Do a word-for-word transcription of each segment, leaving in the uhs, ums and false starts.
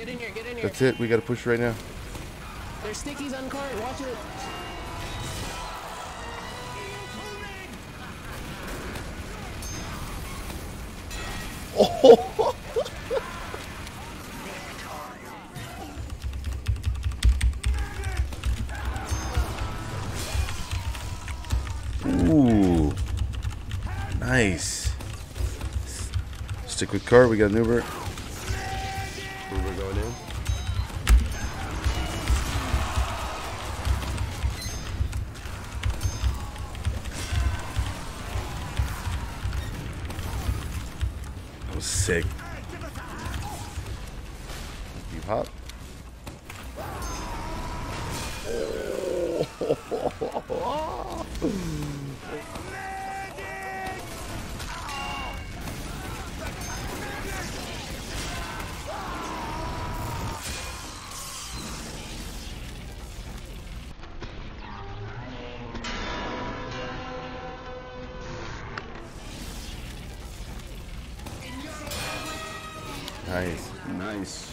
Get in here, get in here. That's it. We gotta push right now. There's stickies on cart. Watch it. Oh. Ooh. Nice. Stick with car. We got an Uber. Uber going in. That was sick. You hop. Nice. Nice.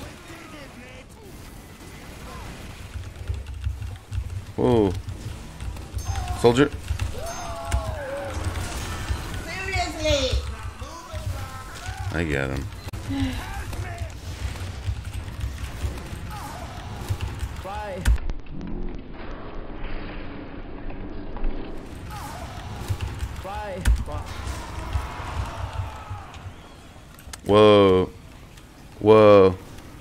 Whoa. Soldier. Seriously. I got him. Bye. Bye. Bye. Whoa. Whoa.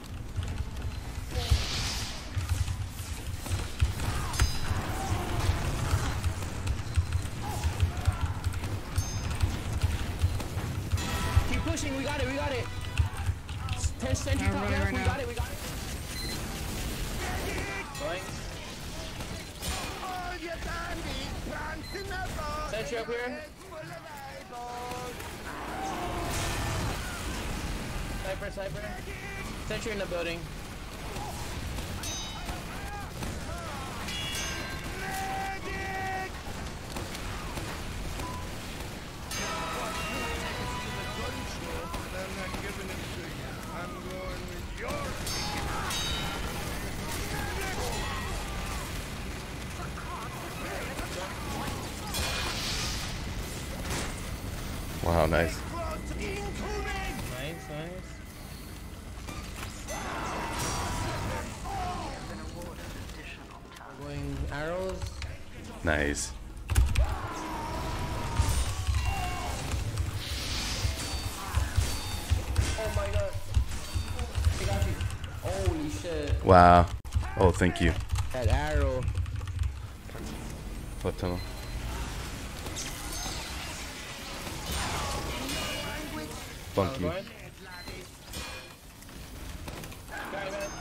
Keep pushing. We got it. We got it. Ten sentry top left. We got it. We got it. Going. Sentry up here. Sniper, sniper. Sentry in the building. Wow, nice. Nice, nice. Going arrows. Nice. Oh my god. I got you. Holy shit. Wow. Oh, thank you. That arrow. What tunnel? Funky. Got it, man.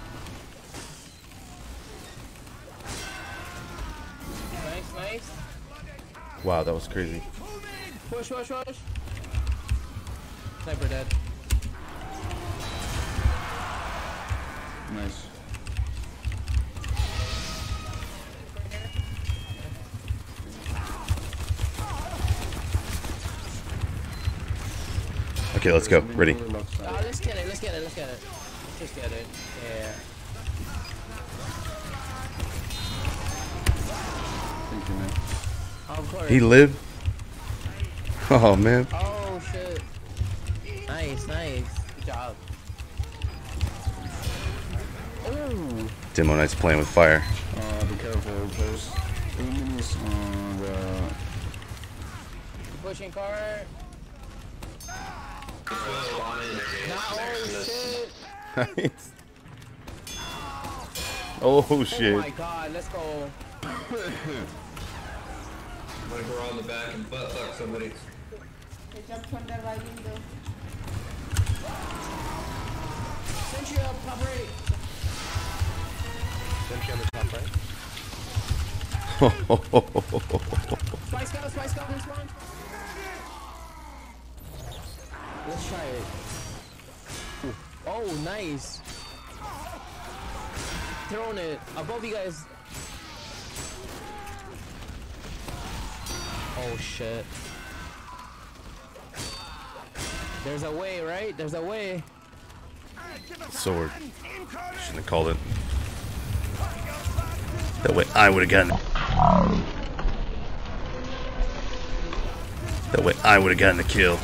Nice, nice. Wow, that was crazy. Push, push, push. Sniper dead. Nice. Okay, let's go. Ready. Oh, let's get it, let's get it, let's get it. Let's just get it. Yeah. Thank you, man. Of course. He lived? Oh, man. Oh, shit. Nice, nice. Good job. Ooh. Demo Knight's playing with fire. Uh, be careful. There's enemies on the... Pushing car. Oh, shit. Nice. Oh, Oh shit. my god, let's go. I'm gonna go around the back and butt fuck somebody. It jumped from the right window. Sentry up, top right. Sentry on the top right. Spy scout, spy scout, respawn. Let's try it. Ooh. Oh, nice. Throwing it above you guys. Oh shit. There's a way, right? There's a way. Sword. Shouldn't have called it. That way I would have gotten it. That way I would have gotten the kill.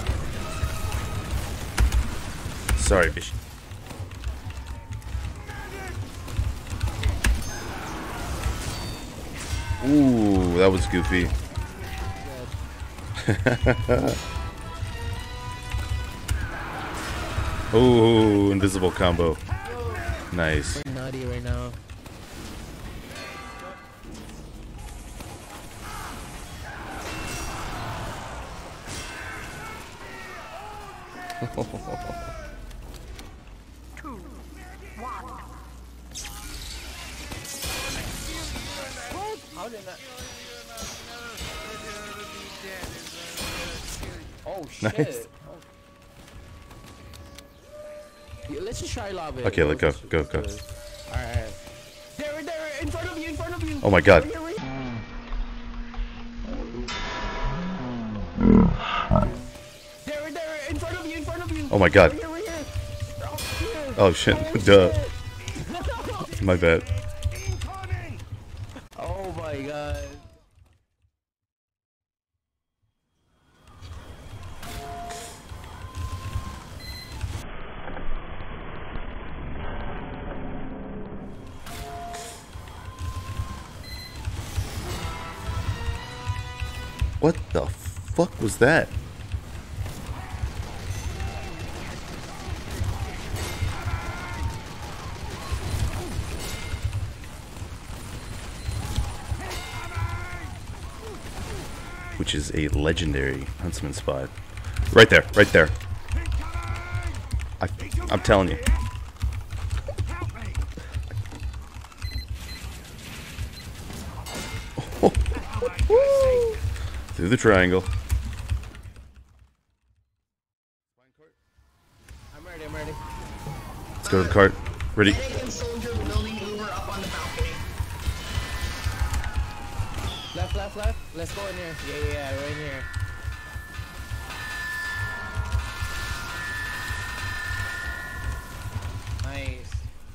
Sorry, Fishy. Ooh, that was goofy. Ooh, invisible combo. Nice. We're nutty right now. How did that? Oh shit! Nice. Oh. Yeah, let's just try lava. Okay, let go, go, go. Alright. There, there, in front of you, in front of you. Oh my god. Right here, right here. There, there, in front of you, in front of you. Oh my god. Right here, right here. Oh, here. Oh shit, Oh, duh. shit. My bad. Oh my god. What the fuck was that? Which is a legendary Huntsman spot. Right there, right there. I, I'm telling you. Through the triangle. I'm ready, I'm ready. Let's go to the cart. Ready? Medic and soldier building Uber up on the balcony. Left, left, left. Let's go in here. Yeah, yeah, yeah, right in here. Nice.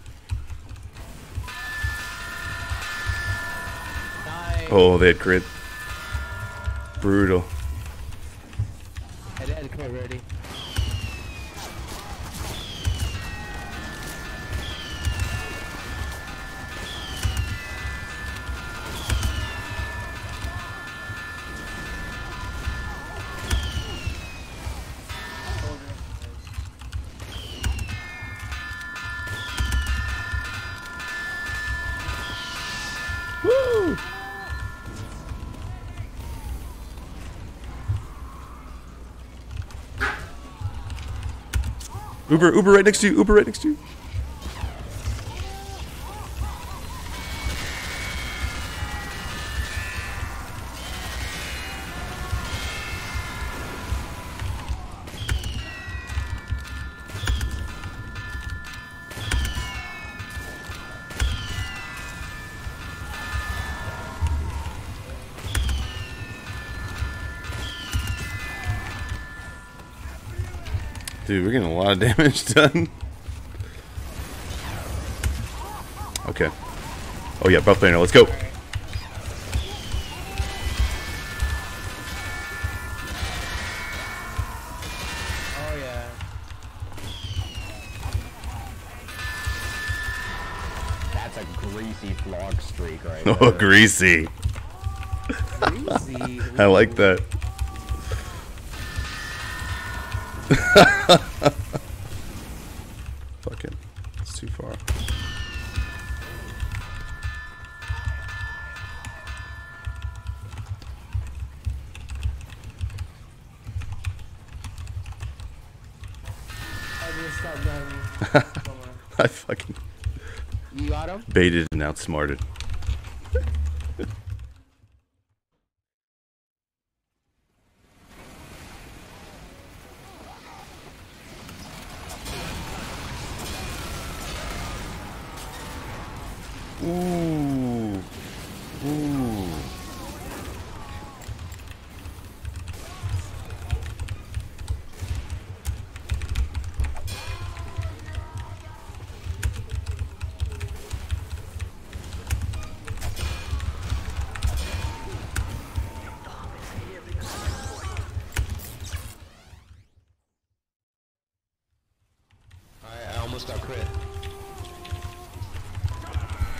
Nice. Oh, they had crit. Brutal. I had crit ready. Woo! Uber, Uber right next to you, Uber right next to you. Dude, we're getting a lot of damage done. Okay. Oh yeah, buff banner, let's go. Oh yeah. That's a greasy vlog streak right Oh, there. greasy. Crazy. I like that. Fucking, it's too far. I just stopped driving. Come on. I fucking You got him? baited and outsmarted. Ooh. Ooh.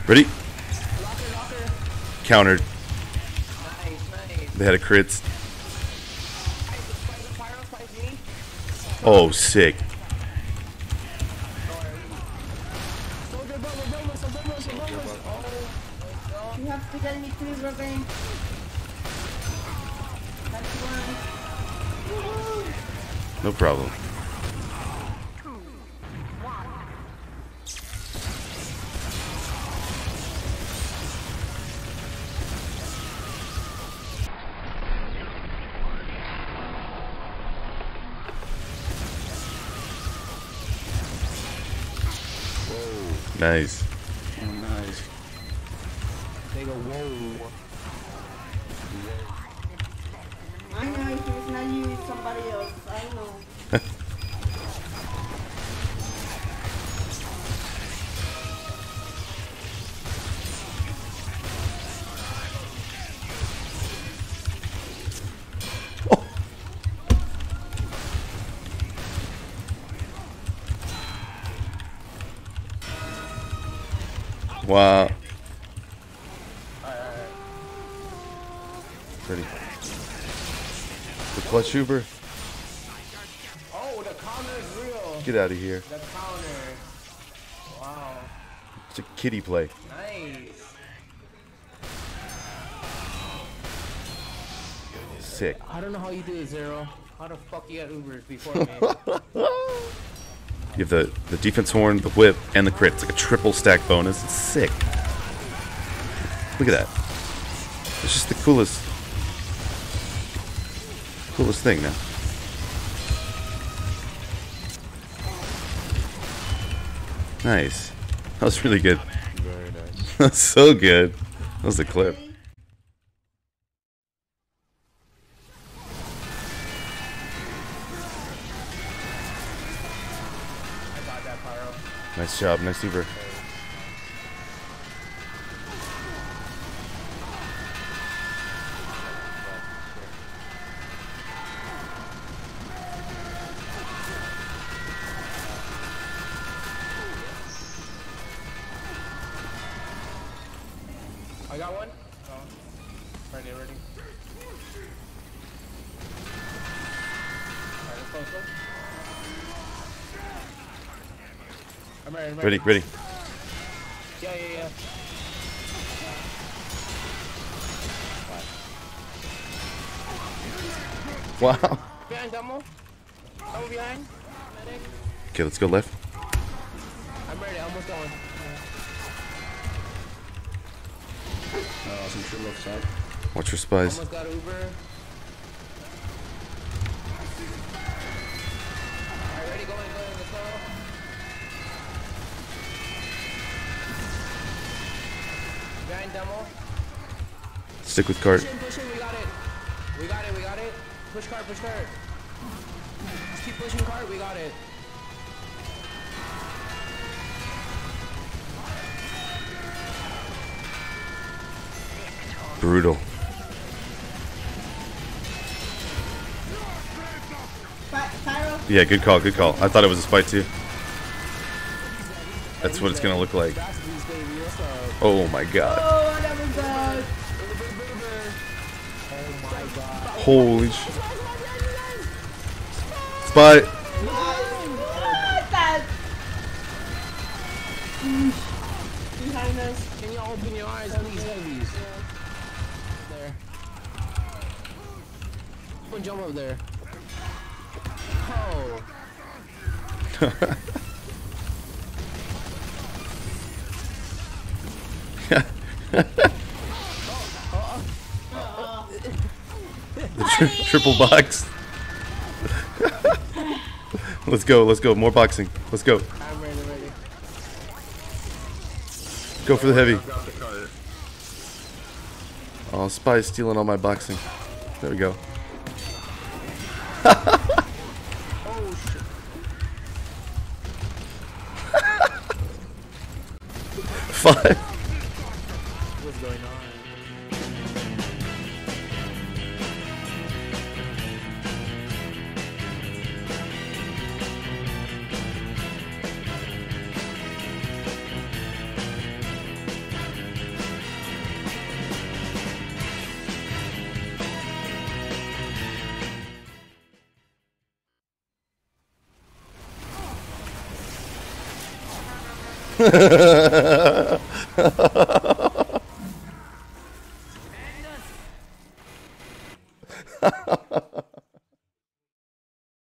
Ready? Locker, locker. Countered. Nice, nice. They had a crit. Spice, Pyro, spice me. Oh, sick. Soldier bubble, bubble, some bubble, some bubble. Oh, You have to get me three revenge. That's one. No problem. Nice. Oh, nice. they go, whoa. I know if it's not you, it's somebody else. I know. Wow. Ready. The clutch Uber. Oh, the counter is real. Get out of here. The counter. Wow. It's a kiddie play. Nice. Sick. I don't know how you do it, Zero. How the fuck you got Ubers before me? You have the, the defense horn, the whip, and the crit. It's like a triple stack bonus. It's sick. Look at that. It's just the coolest, coolest thing now. Nice. That was really good. Very nice. That's so good. That was the clip. I got that, Pyro. Nice job. Nice Uber. I got one. Oh. Ready, ready. Alright, let's go, let's go. I'm ready, I'm Ready, ready. Yeah, yeah, yeah. Wow. Behind Dumbo. Dumbo behind. Medic. Okay, let's go left. I'm ready, almost going. Uh, some shit left side. Watch your spies. Almost got Uber. Alright, ready, going, going, let's go. Behind Dumbo. Stick with cart. Push in, push in, we got it. We got it, we got it. Push cart, push cart. Just keep pushing cart, we got it. Brutal. Py- Pyro. Yeah, good call, good call. I thought it was a spy too. That's what it's gonna look like. Bastards, baby, what's up? Oh my god. Oh, whatever God. Oh my god. Holy sh... Spy! What that? Behind us. Can you open your eyes on these heavies? There. Someone jump up there. Oh. Tri triple box. Let's go, let's go. More boxing. Let's go. I'm ready, ready. Go for the heavy. Got the cart. Oh, Spy's stealing all my boxing. There we go. Oh shit. Five. What's going on?